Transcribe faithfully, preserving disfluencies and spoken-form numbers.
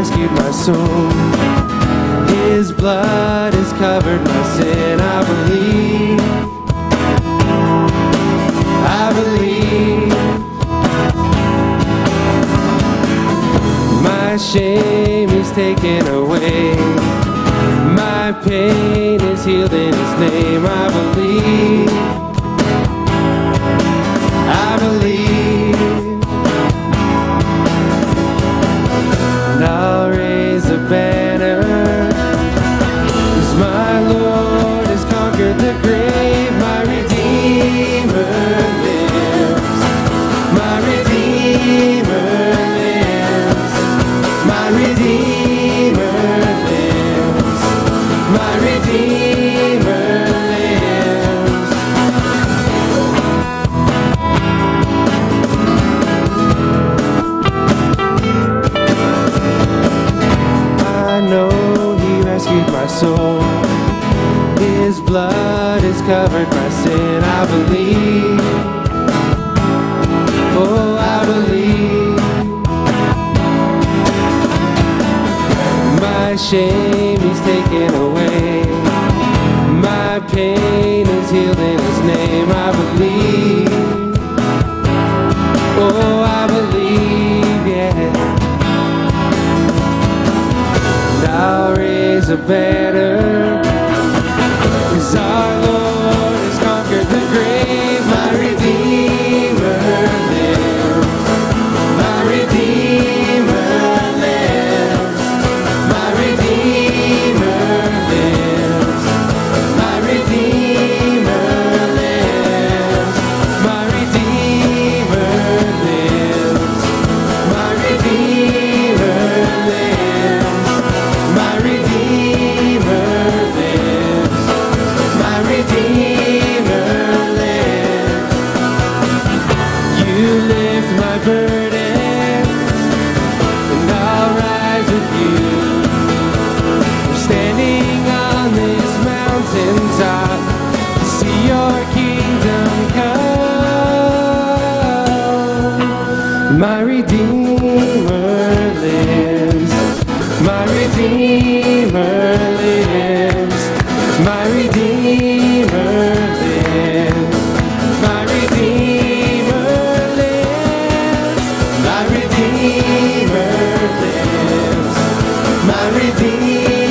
rescued my soul. His blood has covered my sin. I believe, I believe. My shame is taken away. My pain is healed in His name. I believe, I believe. And I'll raise a banner, 'cause my Lord has conquered the grave. My Redeemer lives. My Redeemer lives. My Redeemer lives. My Redeemer lives. I know He rescued my soul. His blood has covered my sin. I believe, oh, I believe. My shame He's taken away. My pain is healed in His name. I believe, oh, I believe, yeah. And I'll raise a banner, 'cause our Lord has conquered the grave. My Redeemer lives. My Redeemer lives. My Redeemer lives. My Redeemer lives. My Redeemer lives. My Redeemer lives. My Redeemer lives. My Redeemer lives. You lift my burden, and I'll rise with you. I'm standing on this mountaintop to see your kingdom come. My Redeemer lives. My Redeemer lives. My Redeemer lives. My Redeemer lives. My Redeemer lives. My Redeemer